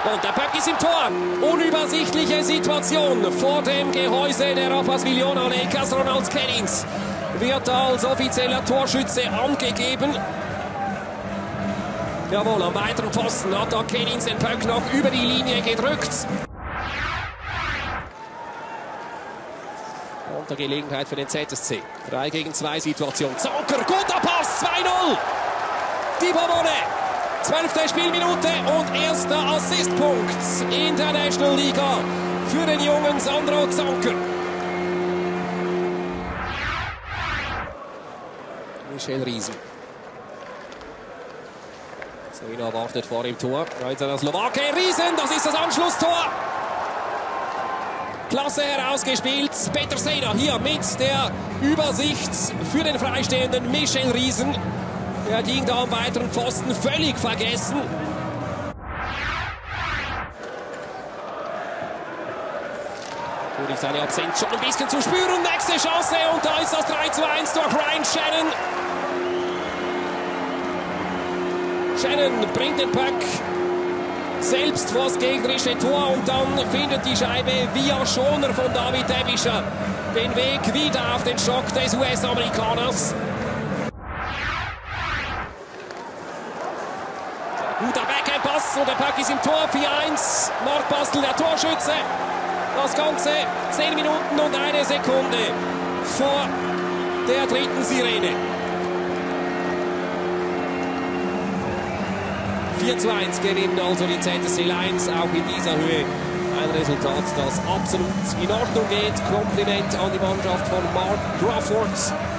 Und der Böck ist im Tor. Unübersichtliche Situation vor dem Gehäuse der Rapperswil-Jona Lakers. Ronald Kennings wird als offizieller Torschütze angegeben. Jawohl, am weiteren Pfosten hat da Kennings den Böck noch über die Linie gedrückt. Und der Gelegenheit für den ZSC. 3 gegen 2 Situation. Zonker, guter Pass, 2-0. Die Pavone. 12. Spielminute und erster Assistpunkt in der National Liga für den jungen Sandro Zonker. Michel Riesen. Serena wartet vor dem Tor. Jetzt der Slowake. Riesen, das ist das Anschlusstor. Klasse herausgespielt. Peter Sejna hier mit der Übersicht für den freistehenden Michel Riesen. Er ging da am weiteren Pfosten völlig vergessen. Durch seine Absenz schon ein bisschen zu spüren. Nächste Chance und da ist das 3:1 durch Ryan Shannon. Shannon bringt den Puck selbst vors gegnerische Tor und dann findet die Scheibe via Schoner von David Ebischer den Weg wieder auf den Stock des US-Amerikaners. Guter Backhand-Pass und der Puck ist im Tor. 4:1. Mark Bastel, der Torschütze. Das Ganze 10 Minuten und 1 Sekunde vor der dritten Sirene. 4:1 gewinnen also die ZSC Lions, auch in dieser Höhe. Ein Resultat, das absolut in Ordnung geht. Kompliment an die Mannschaft von Mark Crawford.